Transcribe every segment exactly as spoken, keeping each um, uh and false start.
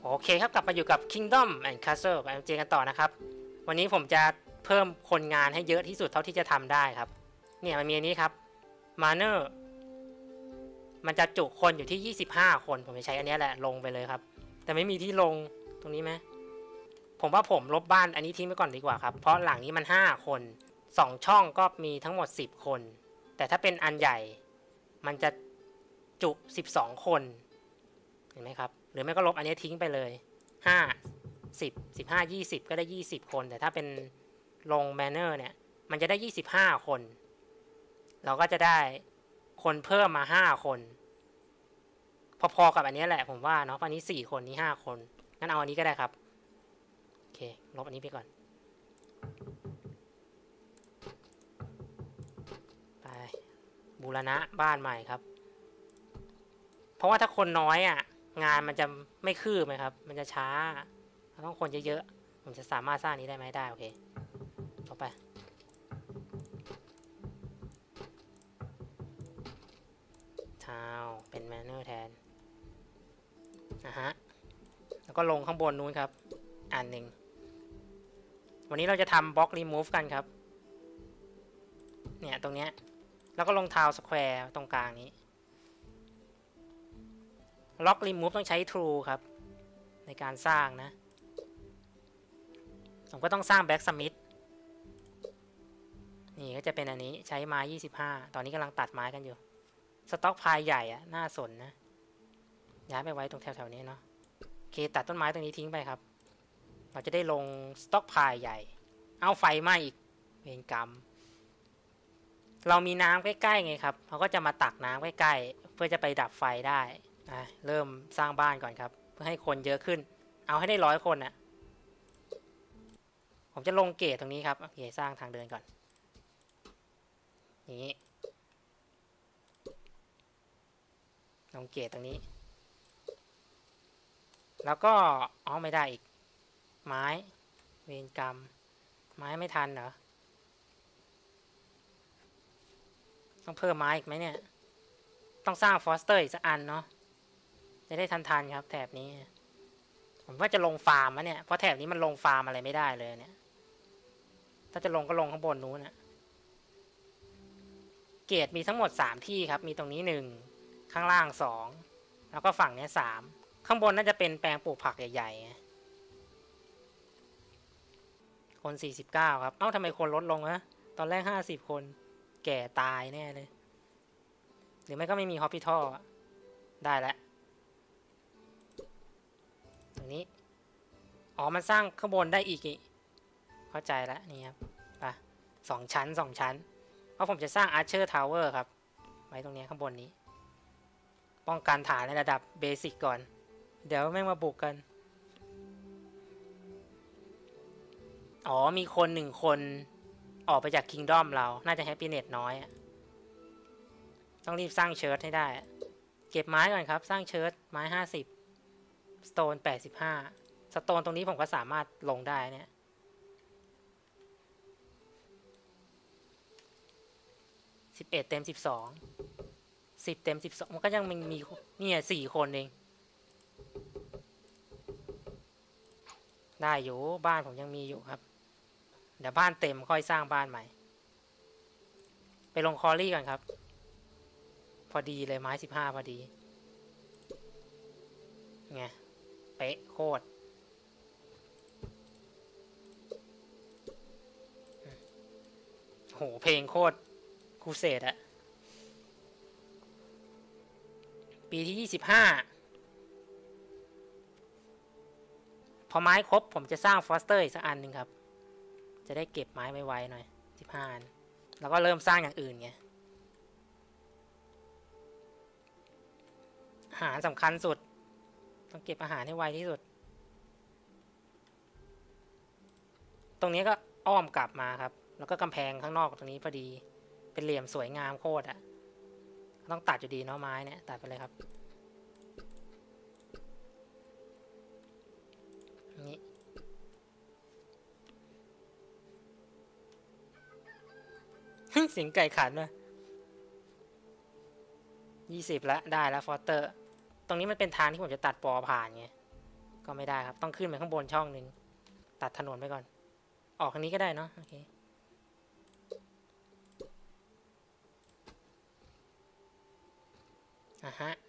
โอเคครับกลับมาอยู่กับ Kingdom and Castle ไปเจอกันต่อนะครับวันนี้ผมจะเพิ่มคนงานให้เยอะที่สุดเท่าที่จะทำได้ครับเนี่ยมันมีอันนี้ครับ Manor มันจะจุคนอยู่ที่ยี่สิบห้าคนผมจะใช้อันนี้แหละลงไปเลยครับแต่ไม่มีที่ลงตรงนี้ไหมผมว่าผมลบบ้านอันนี้ทิ้งไปก่อนดีกว่าครับเพราะหลังนี้มันห้าคนสองช่องก็มีทั้งหมดสิบคนแต่ถ้าเป็นอันใหญ่มันจะจุสิบสองคนเห็นไหมครับหรือไม่ก็ลบอันนี้ทิ้งไปเลยห้า สิบ สิบห้า ยี่สิบก็ได้ยี่สิบคนแต่ถ้าเป็นลงแมนเนอร์เนี่ยมันจะได้ยี่สิบห้าคนเราก็จะได้คนเพิ่มมาห้าคนพอๆกับอันนี้แหละผมว่าเนาะอันนี้สี่คนนี้ห้าคนงั้นเอาอันนี้ก็ได้ครับโอเคลบอันนี้ไปก่อนไปบูรณะบ้านใหม่ครับเพราะว่าถ้าคนน้อยอ่ะงานมันจะไม่คืบไหมครับมันจะช้าต้องคนเยอะๆผมจะสามารถสร้างนี้ได้ไหมได้โอเคต่อไปทาวเป็นแมนเนอร์แทนนะฮะแล้วก็ลงข้างบนนู้นครับอันหนึ่งวันนี้เราจะทำบล็อกรีมูฟกันครับเนี่ยตรงเนี้ยแล้วก็ลงทาวสแควร์ตรงกลางนี้ล็อกรีมูฟต้องใช้ True ครับในการสร้างนะผมก็ต้องสร้างแบ็กสมิธนี่ก็จะเป็นอันนี้ใช้ไม้ยี่สิบห้าตอนนี้กำลังตัดไม้กันอยู่สต็อกพายใหญ่อะน่าสนนะย้ายไปไว้ตรงแถวๆนี้เนาะโอเคตัดต้นไม้ตรงนี้ทิ้งไปครับเราจะได้ลงสต็อกพายใหญ่เอาไฟไหม้อีกเวรกรรมเรามีน้ำใกล้ๆไงครับเขาก็จะมาตักน้ำใกล้ๆเพื่อจะไปดับไฟได้เริ่มสร้างบ้านก่อนครับเพื่อให้คนเยอะขึ้นเอาให้ได้ร้อยคนน่ะผมจะลงเกตตรงนี้ครับโอเคสร้างทางเดินก่อนนี้ลงเกตตรงนี้แล้วก็อ๋อไม่ได้อีกไม้เวรกรรมไม้ไม่ทันเหรอต้องเพิ่มไม้อีกไหมเนี่ยต้องสร้างฟอสเตอร์อีกสักอันเนาะจะได้ทันๆครับแถบนี้ผมว่าจะลงฟาร์มนะเนี่ยเพราะแถบนี้มันลงฟาร์มอะไรไม่ได้เลยเนี่ยถ้าจะลงก็ลงข้างบนนู้นนะเกตมีทั้งหมดสามที่ครับมีตรงนี้หนึ่งข้างล่างสองแล้วก็ฝั่งนี้สามข้างบนน่าจะเป็นแปลงปลูกผักใหญ่ๆคนสี่สิบเก้าครับเอ้าทำไมคนลดลงนะตอนแรกห้าสิบคนแก่ตายแน่เลยหรือไม่ก็ไม่มีฮอปปี้ท่อได้แล้วตรงนี้อ๋อมันสร้างข้างบนได้อีกเข้าใจแล้วนี่ครับไปสองชั้นสองชั้นเพราะผมจะสร้าง Archer Tower ครับไว้ตรงนี้ข้างบนนี้ป้องกันฐานในระดับเบสิกก่อนเดี๋ยวแม่งมาบุกกันอ๋อมีคนหนึ่งคนออกไปจาก Kingdom เราน่าจะ Happiness น้อยต้องรีบสร้างเชิร์ตให้ได้เก็บไม้ก่อนครับสร้างเชิร์ตไม้ห้าสิบสโตนแปดสิบห้าสโตนตรงนี้ผมก็สามารถลงได้เนี่ยสิบเอ็ดเต็มสิบสอง สิบเต็มสิบสองมันก็ยังมีเนี่ยสี่คนเองได้อยู่บ้านผมยังมีอยู่ครับเดี๋ยวบ้านเต็มค่อยสร้างบ้านใหม่ไปลงคอรี่ก่อนครับพอดีเลยไม้สิบห้าพอดีไงเป๊ะโคตรโหเพลงโคตรคูเซตอะปีที่ยี่สิบห้าพอไม้ครบผมจะสร้างฟอสเตอร์อีกสักอันหนึ่งครับจะได้เก็บไม้ไว้ๆหน่อยสิบห้าอันแล้วก็เริ่มสร้างอย่างอื่นไงอาหารสำคัญสุดต้องเก็บอาหารให้ไวที่สุดตรงนี้ก็อ้อมกลับมาครับแล้วก็กำแพงข้างนอกตรงนี้พอดีเป็นเหลี่ยมสวยงามโคตรอ่ะต้องตัดอยู่ดีเนาะไม้เนี่ยตัดไปเลยครับนี่เสียงไก่ขันมายี่สิบแล้วได้แล้วฟอสเตอร์ตรงนี้มันเป็นทางที่ผมจะตัดปอผ่านไงก็ไม่ได้ครับต้องขึ้นไปข้างบนช่องหนึ่งตัดถนนไปก่อนออกทางนี้ก็ได้เนาะโอเคอ่ะฮะ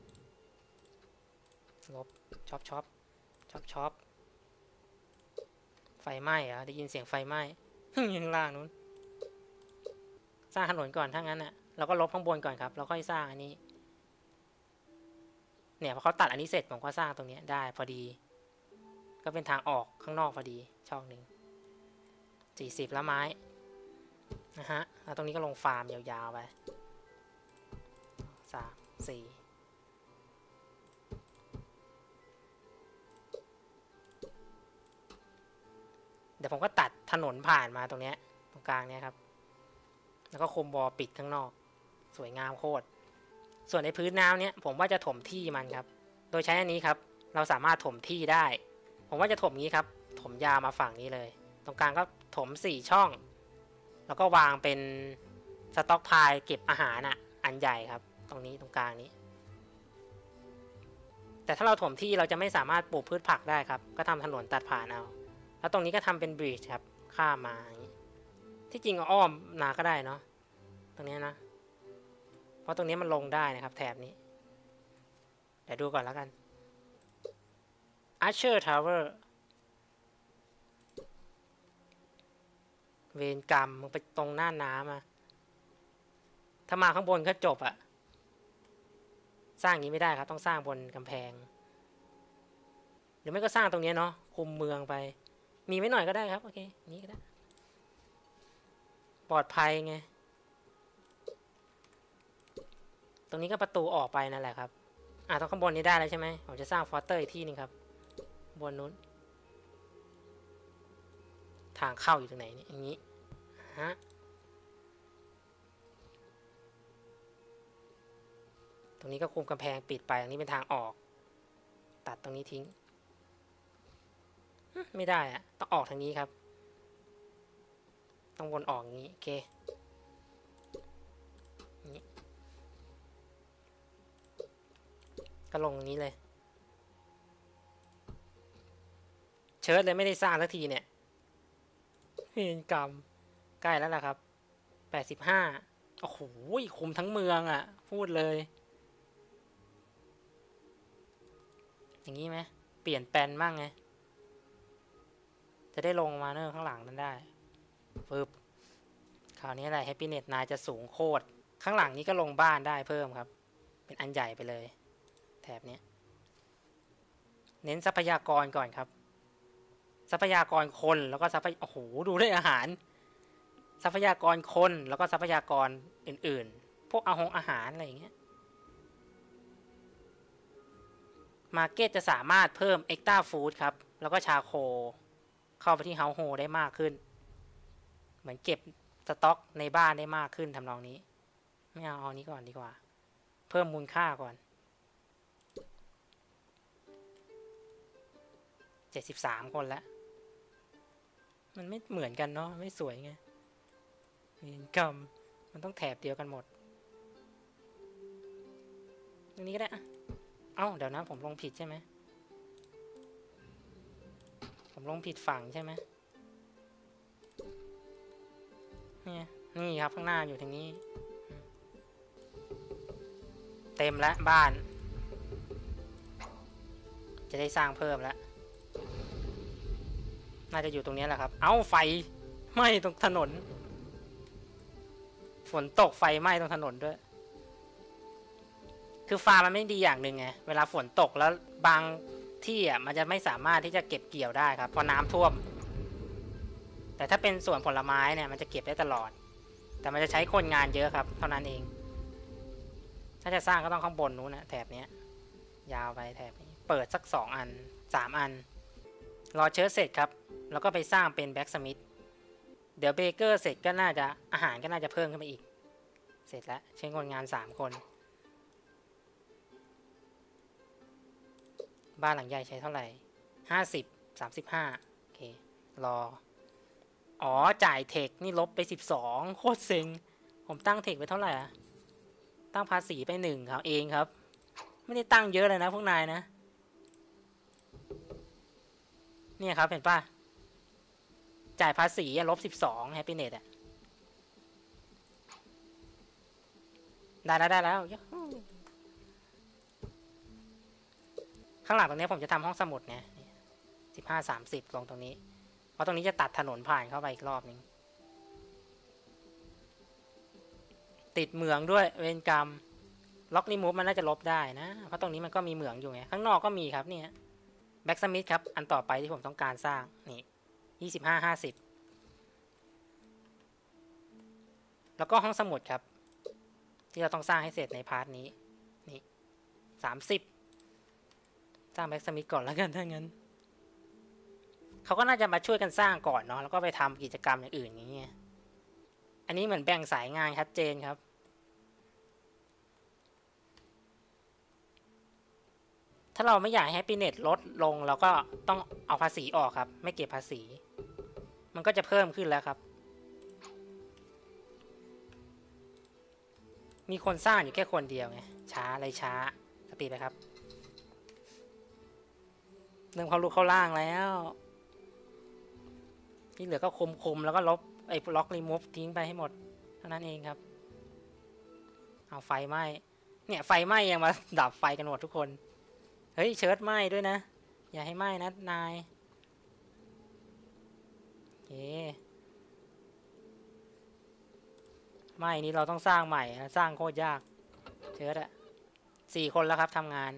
ลบช็อปช็อปช็อปช็อปไฟไหม้เหรอได้ยินเสียงไฟไหม้ยังล่างนู้นสร้างถนนก่อนถ้างั้นอ่ะเราก็ลบข้างบนก่อนครับแล้วค่อยสร้างอันนี้เนี่ยพอเขาตัดอันนี้เสร็จผมก็สร้างตรงนี้ได้พอดีก็เป็นทางออกข้างนอกพอดีช่องหนึ่งสี่สิบแล้วไม้นะฮะแล้วตรงนี้ก็ลงฟาร์มยาวๆไปสามสี่เดี๋ยวผมก็ตัดถนนผ่านมาตรงนี้ตรงกลางเนี้ยครับแล้วก็โคมบอลปิดข้างนอกสวยงามโคตรส่วนในพื้นน้ำเนี้ยผมว่าจะถมที่มันครับโดยใช้อันนี้ครับเราสามารถถมที่ได้ผมว่าจะถมนี้ครับถมยาวมาฝั่งนี้เลยตรงกลางก็ถมสี่ช่องแล้วก็วางเป็นสต็อกพายเก็บอาหารอ่ะอันใหญ่ครับตรงนี้ตรงกลางนี้แต่ถ้าเราถมที่เราจะไม่สามารถปลูกพืชผักได้ครับก็ทำถนนตัดผ่านเอาแล้วตรงนี้ก็ทำเป็นบริดจ์ครับข้ามมาอย่างนี้ที่จริงอ้อมนาก็ได้เนาะตรงนี้นะเพราะตรงนี้มันลงได้นะครับแถบนี้เดี๋ยวดูก่อนแล้วกัน Archer Tower เวรกรรมมึงไปตรงหน้าน้ำอะถ้ามาข้างบนก็จบอะสร้างอย่างนี้ไม่ได้ครับต้องสร้างบนกำแพงหรือไม่ก็สร้างตรงนี้เนาะคุมเมืองไปมีไม่หน่อยก็ได้ครับโอเคนี้ก็ได้ปลอดภัยไงตรงนี้ก็ประตูออกไปนั่นแหละครับอ่าตรงข้างบนนี้ได้แล้วใช่ไหมผมจะสร้างฟอสเตอร์อีกที่นึงครับบนนู้นทางเข้าอยู่ตรงไหนเนี่ยอย่างนี้ฮะตรงนี้ก็คุมกำแพงปิดไปตรงนี้เป็นทางออกตัดตรงนี้ทิ้งไม่ได้อะต้องออกทางนี้ครับต้องวนออกอย่างนี้โอเคนี้ก็ลงนี้เลยเชิดเลยไม่ได้สร้างสักทีเนี่ยเวรกรรมใกล้แล้วล่ะครับแปดสิบห้าโอ้โหคุมทั้งเมืองอ่ะพูดเลยอย่างนี้ไหมเปลี่ยนแปลนบ้างไงจะได้ลงมาเนอข้างหลังนั้นได้ปึ๊บคราวนี้อะไรแฮปปี้เน็ตนายจะสูงโคตรข้างหลังนี้ก็ลงบ้านได้เพิ่มครับเป็นอันใหญ่ไปเลยแถบนี้เน้นทรัพยากรก่อนครับทรัพยากรคนแล้วก็ทรัพยโอ้โหดูได้อาหารทรัพยากรคนแล้วก็ทรัพยากรอื่นๆพวกอาหงอาหารอะไรอย่างเงี้ยมาร์เก็ตจะสามารถเพิ่มเอ็กต้าฟู้ดครับแล้วก็ชาโคเข้าไปที่เฮาโฮได้มากขึ้นเหมือนเก็บสต็อกในบ้านได้มากขึ้นทำนองนี้ไม่เอาเอานี้ก่อนดีกว่าเพิ่มมูลค่าก่อนเจ็ดสิบสามคนแล้วมันไม่เหมือนกันเนาะไม่สวยไงเห็นกรรมมันต้องแถบเดียวกันหมดตรงนี้ก็ได้เอ้าเดี๋ยวนะผมลงผิดใช่ไหมผมลงผิดฝั่งใช่ไหมนี่นี่ครับข้างหน้าอยู่ทางนี้เต็มแล้วบ้านจะได้สร้างเพิ่มแล้วน่าจะอยู่ตรงนี้แหละครับเอ้าไฟไหม้ตรงถนนฝนตกไฟไหม้ตรงถนนด้วยคือฟาร์มมันไม่ดีอย่างหนึ่งไงเวลาฝนตกแล้วบางที่อ่ะมันจะไม่สามารถที่จะเก็บเกี่ยวได้ครับเพราะน้ำท่วมแต่ถ้าเป็นสวนผลไม้เนี่ยมันจะเก็บได้ตลอดแต่มันจะใช้คนงานเยอะครับเท่านั้นเองถ้าจะสร้างก็ต้องข้างบนนู้นนะแถบนี้ยาวไปแถบนี้เปิดสักสองอันสามอันรอเชื้อเสร็จครับแล้วก็ไปสร้างเป็นแบ็กสมิธเดี๋ยวเบเกอร์เสร็จก็น่าจะอาหารก็น่าจะเพิ่มขึ้นมาอีกเสร็จแล้วใช้คนงานสามคนบ้านหลังใหญ่ใช้เท่าไหร่ห้าสิบสามสิบห้าโอเครออ๋อจ่ายเทคนี่ลบไปสิบสองโคตรเซ็งผมตั้งเทคไปเท่าไหร่อะตั้งภาษีไปหนึ่งครับเองครับไม่ได้ตั้งเยอะเลยนะพวกนายนะเนี่ยครับเห็นป่ะจ่ายภาษีลบสิบสองแฮปปี้เน็ตอะได้แล้วได้แล้วข้างหลังตรงนี้ผมจะทำห้องสมุดเนี่ยสิบห้าสามสิบลงตรงนี้เพราะตรงนี้จะตัดถนนผ่านเข้าไปอีกรอบนึงติดเหมืองด้วยเวรกรรมล็อกรีมูฟมันน่าจะลบได้นะเพราะตรงนี้มันก็มีเหมืองอยู่ไงข้างนอกก็มีครับเนี่ยแบ็กสมิธครับอันต่อไปที่ผมต้องการสร้างนี่ยี่สิบห้าห้าสิบแล้วก็ห้องสมุดครับที่เราต้องสร้างให้เสร็จในพาร์ทนี้นี่สามสิบสร้างแบ็กสมิธก่อนแล้วกันถ้างั้นเขาก็น่าจะมาช่วยกันสร้างก่อนเนาะแล้วก็ไปทำกิจกรรมอย่างอื่นอย่างเงี้ยอันนี้เหมือนแบ่งสายงานชัดเจนครับถ้าเราไม่อยากให้ปีเน็ตลดลงเราก็ต้องเอาภาษีออกครับไม่เก็บภาษีมันก็จะเพิ่มขึ้นแล้วครับมีคนสร้างอยู่แค่คนเดียวไงช้าอะไรช้าสปีดไปครับเริ่มเขาลุกเข้าล่างแล้วที่เหลือก็คมๆแล้วก็ลบไอ้ล็อกรีมูฟทิ้งไปให้หมดเท่านั้นเองครับเอาไฟไหม้เนี่ยไฟไหม้ยังมาดับไฟกันหมดทุกคนเฮ้ยเชิร์ตไหม้ด้วยนะอย่าให้ไหม้นะนายโอเคไหม้นี้เราต้องสร้างใหม่นะสร้างโคตรยากเชิร์ตอะสี่คนแล้วครับทำงาน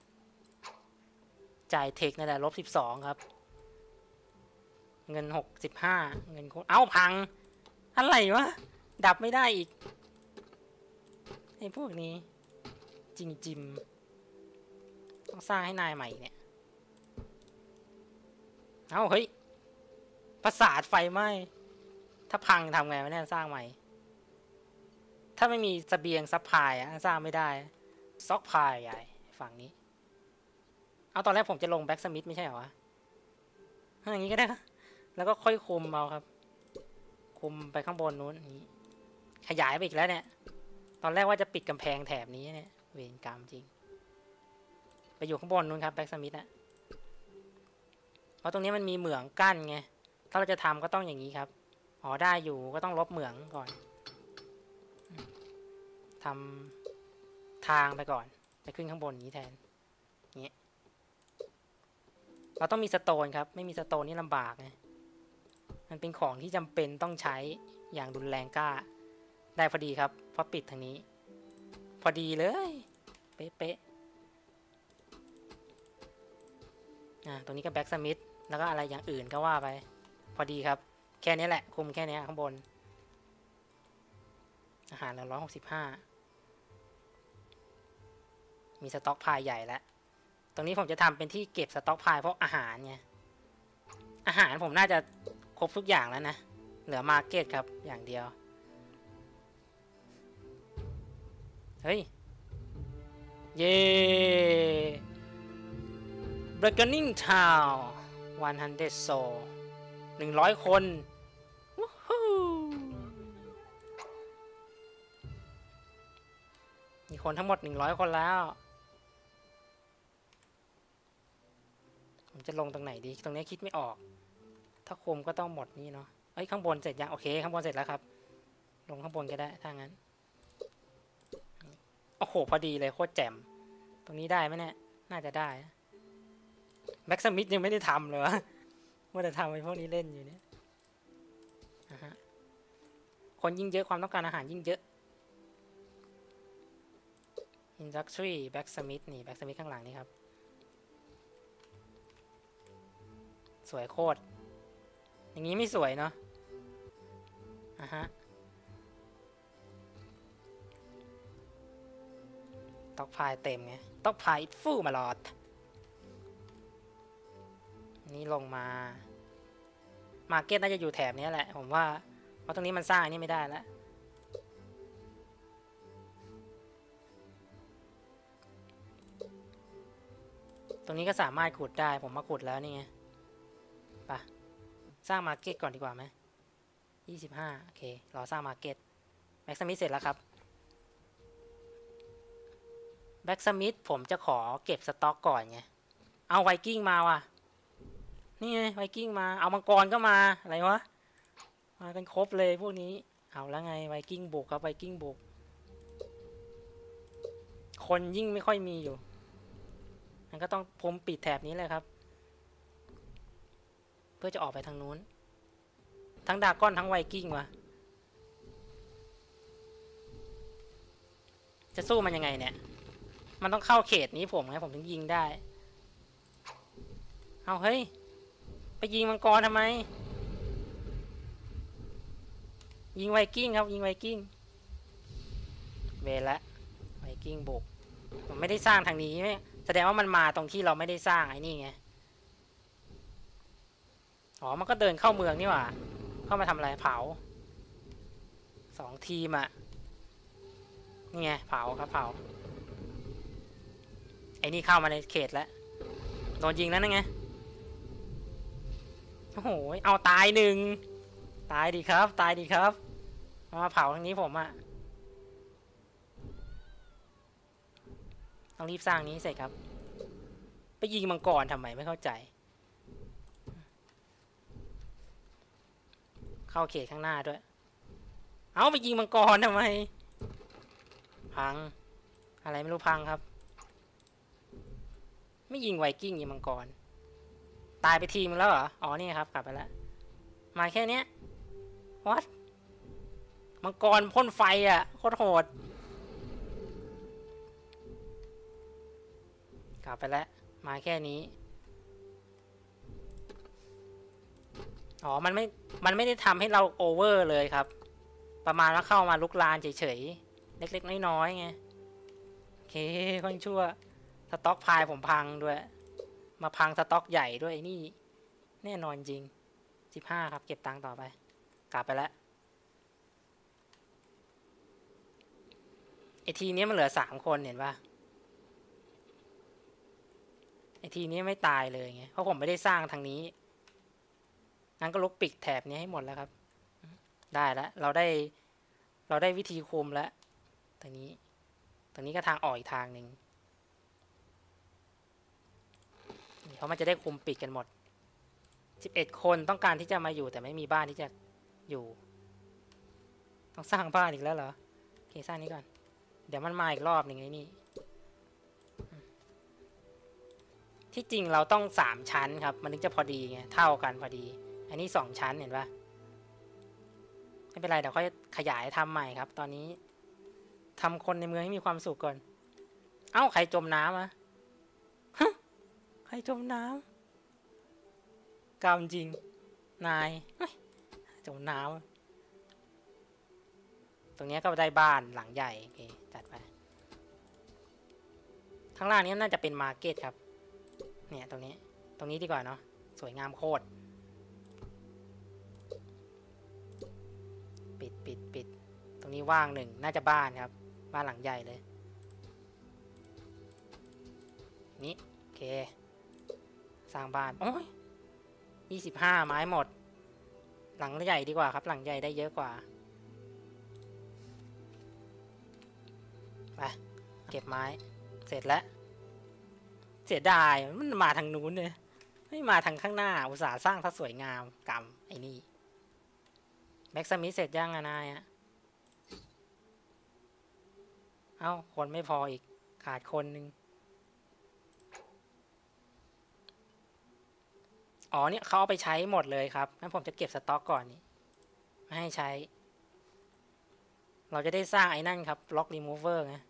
จ่ายเทคนั่นแหละลบสิบสองครับเงินหกสิบห้าเงินเอ้าพังอะไรวะดับไม่ได้อีกไอ้พวกนี้จริงจิมต้องสร้างให้นายใหม่เนี่ยเอ้าเฮ้ยประสาทไฟไหม้ถ้าพังทำไงวะเนี่ยสร้างใหม่ถ้าไม่มีเสบียงซัพพลายอะสร้างไม่ได้ซ็อกพายใหญ่ฝั่งนี้เอาตอนแรกผมจะลงแบ็กสมิธไม่ใช่เหรอวะอย่างนี้ก็ได้แล้วก็ค่อยคุมเอาครับคุมไปข้างบนนู้นนี้ขยายไปอีกแล้วเนี่ยตอนแรกว่าจะปิดกำแพงแถบนี้เนี่ยเวรกรรมจริงไปอยู่ข้างบนนู้นครับแบ็กสมิธอะเพราะตรงนี้มันมีเหมืองกั้นไงถ้าเราจะทำก็ต้องอย่างนี้ครับอ๋อได้อยู่ก็ต้องลบเหมืองก่อนทำทางไปก่อนไปขึ้นข้างบนนี้แทนเงี้ยเราต้องมีสโตนครับไม่มีสโตนนี่ลำบากไงมันเป็นของที่จำเป็นต้องใช้อย่างรุนแรงกล้าได้พอดีครับเพราะปิดทางนี้พอดีเลยเป๊ะๆอ่ะตรงนี้ก็แบ็กสมิธแล้วก็อะไรอย่างอื่นก็ว่าไปพอดีครับแค่นี้แหละคุมแค่นี้ข้างบนอาหารละร้อยหกสิบห้ามีสต็อกพายใหญ่แล้วตรงนี้ผมจะทำเป็นที่เก็บสต็อกพายเพราะอาหารไงอาหารผมน่าจะครบทุกอย่างแล้วนะเหลือมาร์เก็ตครับอย่างเดียวเฮ้ยเย่ Bargaining Town หนึ่งร้อย soul หนึ่งร้อยคนวู้ฮู้มีคนทั้งหมดหนึ่งร้อยคนแล้วผมจะลงตรงไหนดีตรงนี้คิดไม่ออกถ้าคุมก็ต้องหมดนี่เนาะเอ้ยข้างบนเสร็จยังโอเคข้างบนเสร็จแล้วครับลงข้างบนก็ได้ถ้างั้นโอ้โหพอดีเลยโคตรแจ่มตรงนี้ได้ไหมเนี่ยน่าจะได้แม็กซ์มิธยังไม่ได้ทำเลยวะว่าจะทำไอ้พวกนี้เล่นอยู่เนี่ยคนยิ่งเยอะความต้องการอาหารยิ่งเยอะ Industry แบ็กสมิธนี่แบ็กสมิธข้างหลังนี่ครับสวยโคตรอย่างนี้ไม่สวยเนาะอ่ะฮะต็อกพายเต็มไงต็อกพายฟู่มาหลอดนี่ลงมามาร์เก็ตน่าจะอยู่แถบนี้แหละผมว่าเพราะตรงนี้มันสร้างอันนี้ไม่ได้แล้วตรงนี้ก็สามารถขุดได้ผมมาขุดแล้วนี่ไงไปสร้างมาร์เก็ตก่อนดีกว่าไหมยี่สิบห้าโอเครอสร้างมาร์เก็ตแบ็กสมิธเสร็จแล้วครับแบ็กสมิธผมจะขอเก็บสต็อกก่อนไงเอาไวกิ้งมาว่ะนี่ไงไวกิ้งมาเอามังกรก็มาอะไรวะมากันครบเลยพวกนี้เอาแล้วไงไวกิ้งบุกครับไวกิ้งบุกคนยิ่งไม่ค่อยมีอยู่มันก็ต้องพรมปิดแถบนี้เลยครับเพื่อจะออกไปทางนู้นทั้งดราก้อนทั้งไวกิ้งวะจะสู้มันยังไงเนี่ยมันต้องเข้าเขตนี้ผมไงผมถึงยิงได้เอาเฮ้ยไปยิงมังกรทำไมยิงไวกิ้งครับยิงไวกิ้งเวละไวกิ้งบุกผมไม่ได้สร้างทางนี้ไหมแสดงว่ามันมาตรงที่เราไม่ได้สร้างไอ้นี่ไงอ๋อมันก็เดินเข้าเมืองนี่หว่าเข้ามาทำอะไรเผาสองทีมอ่ะนี่ไงเผาครับเผาไอ้นี่เข้ามาในเขตแล้วโดนยิงแล้วนั่นไงโอ้โหเอาตายหนึ่งตายดีครับตายดีครับมาเผาทางนี้ผมอ่ะต้องรีบสร้างนี้เสร็จครับไปยิงมังกรทำไมไม่เข้าใจเข้าเขตข้างหน้าด้วยเอาไปยิงมังกรทำไมพังอะไรไม่รู้พังครับไม่ยิงไวกิ้งยิงมังกรตายไปทีมแล้วเหรออ๋อนี่ครับกลับไปแล้วมาแค่นี้วัดมังกรพ่นไฟอ่ะโคตรโหดกลับไปแล้วมาแค่นี้อ๋อมันไม่มันไม่ได้ทำให้เราโอเวอร์เลยครับประมาณว่าเข้ามาลุกลานเฉยๆเล็กๆน้อยๆไงโอเคค่อนชั่วสต็อกพายผมพังด้วยมาพังสต็อกใหญ่ด้วยนี่แน่นอนจริงสิบห้าครับเก็บตังค์ต่อไปกลับไปแล้วไอทีนี้มันเหลือสามคนเห็นปะไอทีนี้ไม่ตายเลยไงเพราะผมไม่ได้สร้างทางนี้งั้นก็ลบปิดแถบนี้ให้หมดแล้วครับได้แล้วเราได้เราได้วิธีคุมแล้วตรงนี้ตรงนี้ก็ทางออกอีกทางหนึ่งเพราะมันจะได้คุมปิดกันหมดสิบเอ็ดคนต้องการที่จะมาอยู่แต่ไม่มีบ้านที่จะอยู่ต้องสร้างบ้านอีกแล้วเหรอโอเคสร้างนี้ก่อนเดี๋ยวมันมาอีกรอบหนึ่งไอ้นี่ที่จริงเราต้องสามชั้นครับมันถึงจะพอดีไงเท่ากันพอดีอันนี้สองชั้นเห็นปะไม่เป็นไรเดี๋ยวค่อยขยายทำใหม่ครับตอนนี้ทำคนในเมืองให้มีความสุขก่อนเอ้าใครจมน้ำอะใครจมน้ำกาวจริงนายจมน้ำตรงนี้ก็ได้บ้านหลังใหญ่โอเคจัดไปข้างล่างนี้น่าจะเป็นมาร์เก็ตครับเนี่ยตรงนี้ตรงนี้ดีกว่าเนาะสวยงามโคตรปิดปิดปิดตรงนี้ว่างหนึ่งน่าจะบ้านครับบ้านหลังใหญ่เลยนี่โอเคสร้างบ้านโอ้ยยี่สิบห้าไม้หมดหลังใหญ่ดีกว่าครับหลังใหญ่ได้เยอะกว่าไปเก็บไม้เสร็จแล้วเสียดายมันมาทางนู้นเลยไม่มาทางข้างหน้าอุตส่าห์สร้างถ้าสวยงามกำไอ้นี่แบ็กสมิธเสร็จยังอะนายอะเอ้าคนไม่พออีกขาดคนหนึ่งอ๋อเนี่ยเขาเอาไปใช้หมดเลยครับงั้นผมจะเก็บสต็อกก่อนนี่ไม่ให้ใช้เราจะได้สร้างไอ้นั่นครับล็อกรีมูเวอร์ไง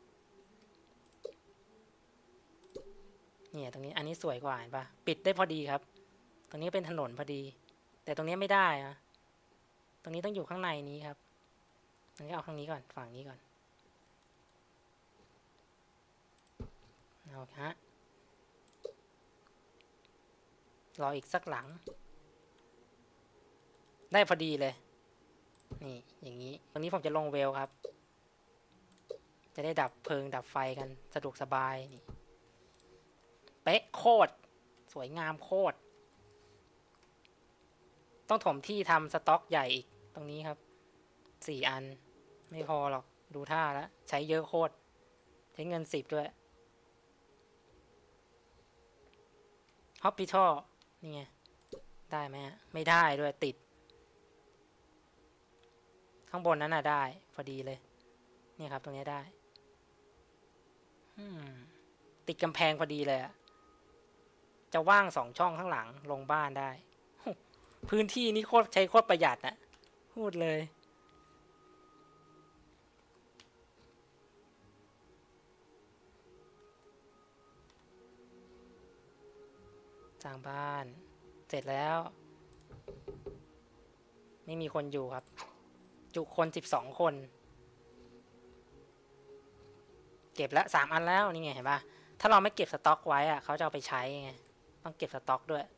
เนี่ยตรงนี้อันนี้สวยกว่าเห็นปะปิดได้พอดีครับตรงนี้เป็นถนนพอดีแต่ตรงนี้ไม่ได้อะตรงนี้ต้องอยู่ข้างในนี้ครับตรงนี้เอาข้างนี้ก่อนฝั่งนี้ก่อนเอาฮะรออีกสักหลังได้พอดีเลยนี่อย่างนี้ตรงนี้ผมจะลงเวลครับจะได้ดับเพลิงดับไฟกันสะดวกสบายนี่เป๊ะโคตรสวยงามโคตรต้องถมที่ทำสต็อกใหญ่อีกตรงนี้ครับสี่อันไม่พอหรอกดูท่าแล้วใช้เยอะโคตรใช้เงินสิบด้วยฮอปปี้ท่อนี่ไงได้ไหมไม่ได้ด้วยติดข้างบนนั้นน่ะได้พอดีเลยนี่ครับตรงนี้ได้ติดกำแพงพอดีเลยอะจะว่างสองช่องข้างหลังลงบ้านได้พื้นที่นี้โคตรใช้โคตรประหยัดนะพูดเลยสร้างบ้านเสร็จแล้วไม่มีคนอยู่ครับจุคนสิบสองคนเก็บแล้วสามอันแล้วนี่ไงเห็นปะถ้าเราไม่เก็บสต็อกไว้อะเขาจะเอาไปใช้ไงต้องเก็บสต็อกด้วย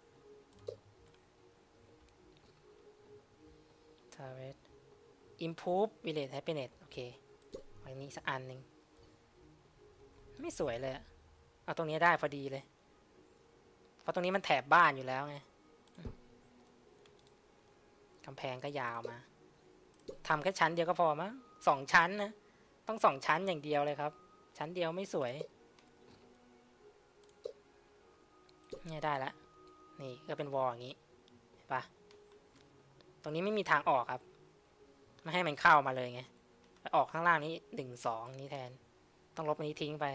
ทาร์เรต improve village happiness โอเคอันนี้สักอันหนึ่งไม่สวยเลยเอาตรงนี้ได้พอดีเลยเพราะตรงนี้มันแถบบ้านอยู่แล้วไงกำแพงก็ยาวมาทำแค่ชั้นเดียวก็พอมั้งสองชั้นนะต้องสองชั้นอย่างเดียวเลยครับชั้นเดียวไม่สวยนี่ได้แล้วนี่ก็เป็นวอลอย่างนี้เห็นปะตรงนี้ไม่มีทางออกครับไม่ให้มันเข้ามาเลยไงออกข้างล่างนี้หนึ่งสองนี้แทนต้องลบอันนี้ทิ้งไป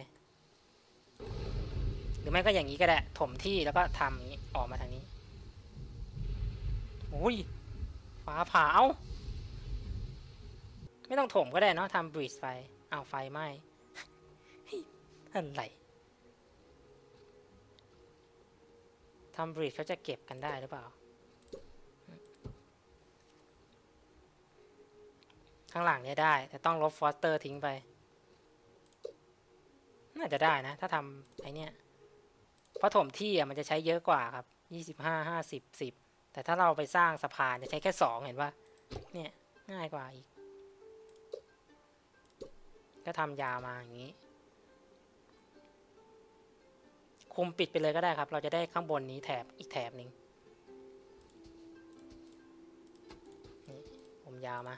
หรือไม่ก็อย่างนี้ก็ได้ถมที่แล้วก็ทำอย่างนี้ออกมาทางนี้โอ้ยฟ้าผ่าเอาไม่ต้องถมก็ได้เนาะทำบริดจ์ไฟเอาไฟไหม้อะไรทำบริดจ์เขาจะเก็บกันได้หรือเปล่าข้างหลังเนี่ยได้แต่ต้องลบฟอสเตอร์ทิ้งไปน่าจะได้นะถ้าทำไอเนี้ยเพราะถมที่อ่ะมันจะใช้เยอะกว่าครับยี่สิบห้าห้าสิบสิบแต่ถ้าเราไปสร้างสะพานจะใช้แค่สองเห็นว่าเนี่ยง่ายกว่าอีกก็ทำยาวมาอย่างนี้คุมปิดไปเลยก็ได้ครับเราจะได้ข้างบนนี้แถบอีกแถบหนึ่งนี่ผมยาวมา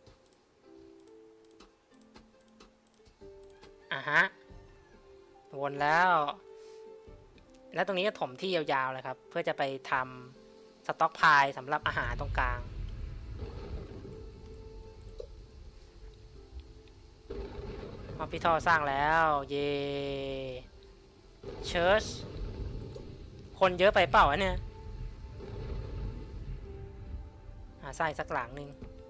อ่ะฮะวนแล้วแล้วตรงนี้ก็ถมที่ยาวๆเลยครับเพื่อจะไปทำสต็อกพายสำหรับอาหารตรงกลางฮอสพิทอลสร้างแล้วเย่เชิร์ชคนเยอะไปเปล่าเนี่ยหาสร้างสักหลังหนึ่ง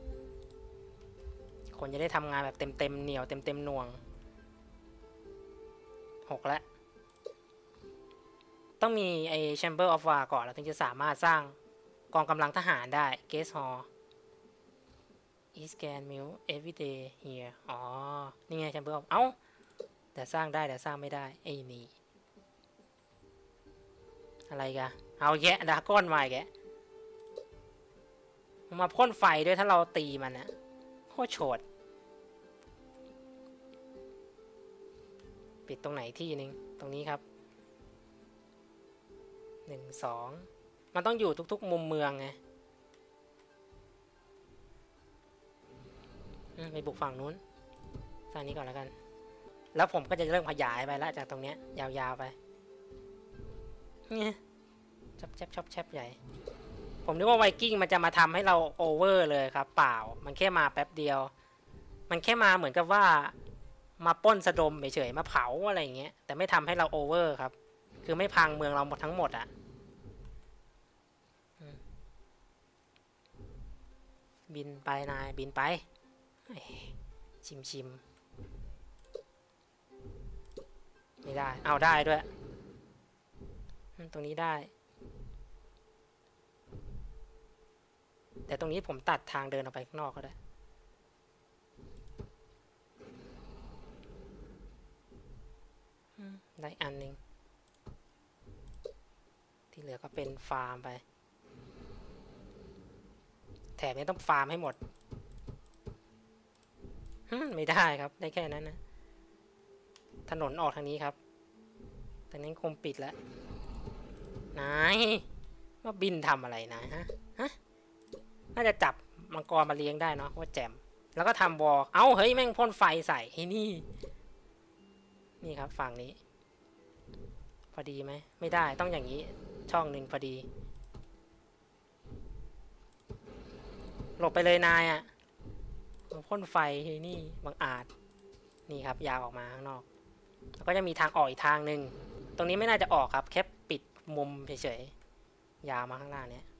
คนจะได้ทำงานแบบเต็มๆเหนียวเต็มๆหน่วงหกแล้วต้องมีไอ้ Chamber of War ก่อนแล้วถึงจะสามารถสร้างกองกำลังทหารได้ Guest Hall East Can Mill Everyday Here อ๋อนี่ไง Chamber of เอ้าแต่สร้างได้แต่สร้างไม่ได้ไอ้นี่อะไรกันเอาแยะดาก้อนมาแกมาพ่นไฟด้วยถ้าเราตีมันนะโคตรโฉดปิดตรงไหนที่นึงตรงนี้ครับหนึ่งสองมันต้องอยู่ทุกๆมุมเมืองไงไปบุกฝั่งนู้นทางนี้ก่อนแล้วกันแล้วผมก็จะเริ่มขยายไปแล้วจากตรงเนี้ยยาวๆไปเนี่ยชับแชบชับแชบใหญ่ผมนึกว่าไวกิ้งมันจะมาทำให้เราโอเวอร์เลยครับเปล่ามันแค่มาแป๊บเดียวมันแค่มาเหมือนกับว่ามาป้นสะดมเฉยๆมาเผาอะไรอย่างเงี้ยแต่ไม่ทำให้เราโอเวอร์ครับคือไม่พังเมืองเราหมดทั้งหมดอะบินไปนายบินไปชิมชิมไม่ได้เอาได้ด้วยตรงนี้ได้แต่ตรงนี้ผมตัดทางเดินออกไปข้างนอกก็ได้ได้อันหนึ่งที่เหลือก็เป็นฟาร์มไปแถบนี้ต้องฟาร์มให้หมดไม่ได้ครับได้แค่นั้นนะถนนออกทางนี้ครับแต่นั้นคงปิดแล้วนายว่าบินทำอะไรนะฮะฮะน่าจะจับมังกรมาเลี้ยงได้เนาะว่าแจมแล้วก็ทำวอลเอ้าเฮ้ยแม่งพ่นไฟใส่ให้นี่นี่ครับฝั่งนี้พอดีไหมไม่ได้ต้องอย่างนี้ช่องหนึ่งพอดีหลบไปเลยนายอ่ะพ่นไฟนี่บังอาจนี่ครับยาวออกมาข้างนอกแล้วก็จะมีทางออกอีกทางหนึ่งตรงนี้ไม่น่าจะออกครับแค่ปิดมุมเฉยๆยาวมาข้างล่างเนี้ย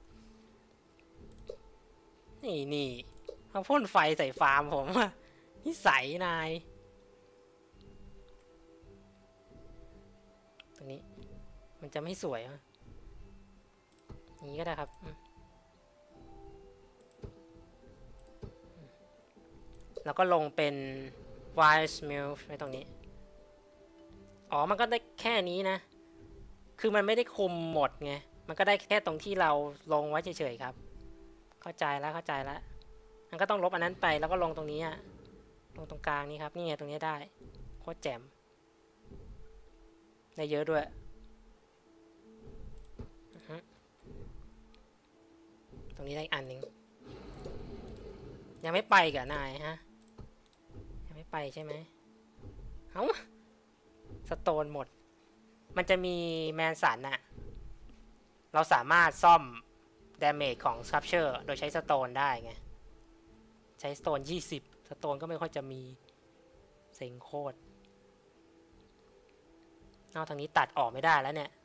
นี่นี่เขาพ่นไฟใส่ฟาร์มผมนิสัยนายตรงนี้มันจะไม่สวยอย่างนี้ก็ได้ครับแล้วก็ลงเป็น Wise Milk ไว้ตรงนี้อ๋อมันก็ได้แค่นี้นะคือมันไม่ได้คุมหมดไงมันก็ได้แค่ตรงที่เราลงไว้เฉยๆครับเข้าใจแล้วเข้าใจแล้วมันก็ต้องลบอันนั้นไปแล้วก็ลงตรงนี้อะลงตรงกลางนี้ครับนี่ไงตรงนี้ได้โคตรแจ่มได้เยอะด้วยตรงนี้ได้อีกอันหนึ่งยังไม่ไปกับนายฮะยังไม่ไปใช่ไหมเอ้าสโตนหมดมันจะมีแมนสันน่ะเราสามารถซ่อมดาเมจของสครับเชอร์โดยใช้สโตนได้ไงใช้สโตนยี่สิบสโตนก็ไม่ค่อยจะมีเซ็งโคตรเอาทางนี้ตัดออกไม่ได้แล้วเนี่ย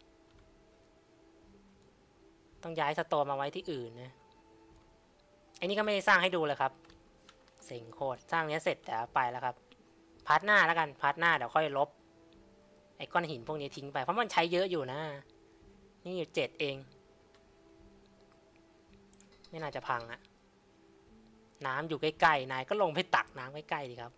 ต้องย้ายสโตนมาไว้ที่อื่นนะไอ้นี่ก็ไม่ได้สร้างให้ดูเลยครับเซ็งโคตรสร้างเนี้ยเสร็จแต่ไปแล้วครับพาร์ทหน้าแล้วกันพาร์ทหน้าเดี๋ยวค่อยลบไอ้ก้อนหินพวกนี้ทิ้งไปเพราะมันใช้เยอะอยู่นะนี่อยู่เจ็ดเองไม่น่าจะพังอะน้ำอยู่ใกล้ๆนายก็ลงไปตักน้ำใกล้ๆดีครับ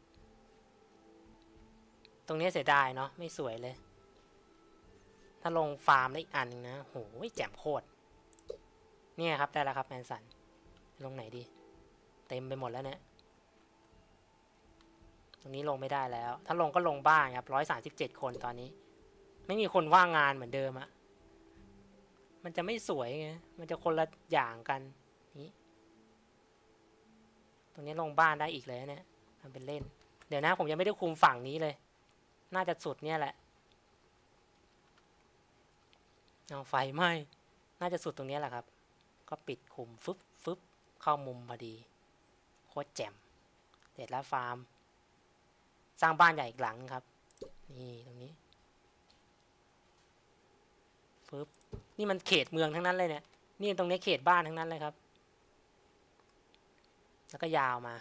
ตรงนี้เสียดายเนาะไม่สวยเลยถ้าลงฟาร์มได้อีกอันนึงนะโหแจ่มโคตรเนี่ยครับได้แล้วครับแมนสันลงไหนดีเต็มไปหมดแล้วเนี่ยตรงนี้ลงไม่ได้แล้วถ้าลงก็ลงบ้างครับร้อยสามสิบเจ็ดคนตอนนี้ไม่มีคนว่างงานเหมือนเดิมอะมันจะไม่สวยไงมันจะคนละอย่างกันนี้ตรงนี้ลงบ้านได้อีกเลยเนี่ยทำเป็นเล่นเดี๋ยวนะผมยังไม่ได้คุมฝั่งนี้เลยน่าจะสุดเนี่ยแหละเอาไฟไหม้น่าจะสุดตรงนี้แหละครับก็ปิดคุมฟึบฟึบเข้ามุมพอดีโคตรแจ่มเสร็จแล้วฟาร์มสร้างบ้านใหญ่อีกหลังครับนี่ตรงนี้ฟึบนี่มันเขตเมืองทั้งนั้นเลยเนี่ยนี่ตรงนี้เขตบ้านทั้งนั้นเลยครับแล้วก็ยาวมา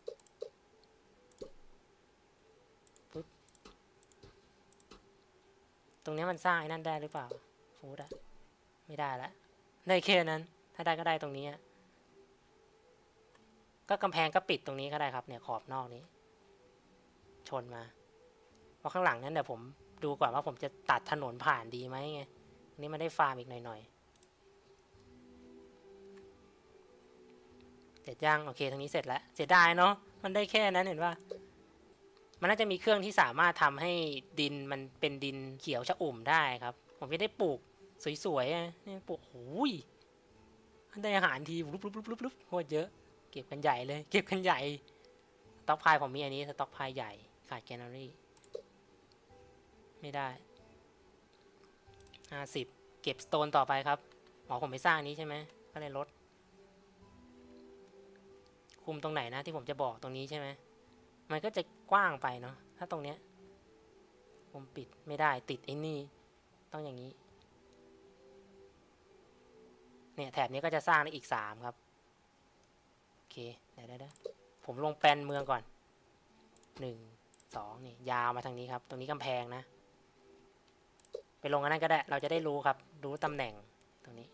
ปึ๊บตรงนี้มันสร้างไอ้นั่นได้หรือเปล่าฟูดอะไม่ได้ละได้แค่นั้นถ้าได้ก็ได้ตรงนี้ก็กำแพงก็ปิดตรงนี้ก็ได้ครับเนี่ยขอบนอกนี้ชนมาเพราะข้างหลังนั้นเดี๋ยวผมดูก่อนว่าผมจะตัดถนนผ่านดีไหมไงนี่มันได้ฟาร์มอีกหน่อยๆเสร็จยังโอเคตรงนี้เสร็จแล้วเสียดายเนาะมันได้แค่นั้นเห็นว่ามันน่าจะมีเครื่องที่สามารถทำให้ดินมันเป็นดินเขียวชอุ่มได้ครับผมจะได้ปลูกสวยๆนี่ปลูกหูยได้อาหารทีลุบลุบลุบลุบลุบโคตรเยอะเก็บกันใหญ่เลยเก็บกันใหญ่สต็อกพายผมมีอันนี้สต็อกพายใหญ่ขาดแกนนารีไม่ได้ห้าสิบเก็บสโตนต่อไปครับอ๋อผมไปสร้างนี้ใช่ไหมก็เลยลดคุมตรงไหนนะที่ผมจะบอกตรงนี้ใช่ไหมมันก็จะกว้างไปเนาะถ้าตรงเนี้ยผมปิดไม่ได้ติดไอ้นี่ต้องอย่างนี้เนี่ยแถบนี้ก็จะสร้างได้อีกสามครับโอเคเดี๋ยวได้ผมลงแปลนเมืองก่อนหนึ่งสองนี่ยาวมาทางนี้ครับตรงนี้กำแพงนะไปลงอันนั้นก็ได้เราจะได้รู้ครับรู้ตำแหน่งตรงนี้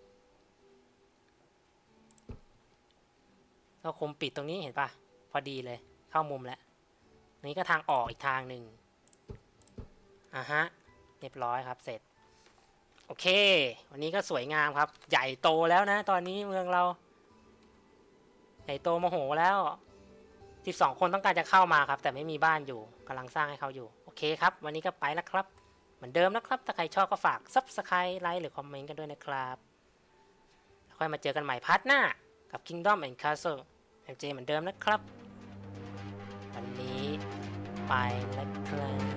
ก็คุมปิดตรงนี้เห็นปะพอดีเลยเข้ามุมแล้วนี้ก็ทางออกอีกทางหนึ่งอ่ะฮะเรียบร้อยครับเสร็จโอเควันนี้ก็สวยงามครับใหญ่โตแล้วนะตอนนี้เมืองเราใหญ่โตมโหแล้วสิบสองคนต้องการจะเข้ามาครับแต่ไม่มีบ้านอยู่กำลังสร้างให้เขาอยู่โอเคครับวันนี้ก็ไปแล้วครับเหมือนเดิมนะครับถ้าใครชอบก็ฝาก ซับสไครบ์ ไลค์หรือคอมเมนต์กันด้วยนะครับแล้วค่อยมาเจอกันใหม่พาร์ทหน้ากับ Kingdom and Castle เอ็ม เจ เหมือนเดิมนะครับวันนี้ไปแล้วครับ